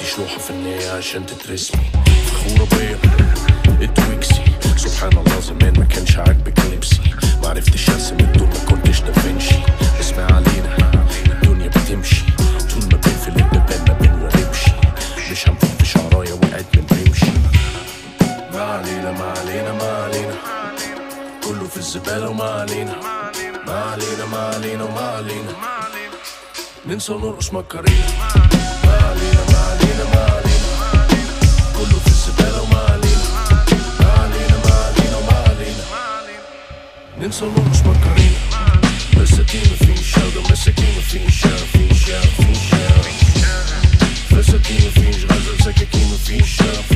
عنديش لوحة فنية عشان تترسمي، فخورة بيا اتويكسي. سبحان الله زمان ما كانش عاجبك لبسي، معرفتش ارسم الدور ما كنتش دافنشي. اسمع علينا الدنيا بتمشي طول ما بنفل البيبان ما بنورمشي، مش هنفوق في شعرايا وقعت من رمشي. ما علينا ما علينا ما علينا، كله في الزبالة وما علينا. ما علينا ما علينا وما علينا، ننسى ونرقص مكارينا. ما علينا ما علينا ما علينا، كله في الزبالة وما علينا. ما علينا ما علينا وما علينا، ننسى ونرقص مكارينا. مساكين مفيش شغل، مساكين مفيش شغل، فيش شغل، فيش شغل. فساتين مفيش غزل، سكاكين مفيش شغل.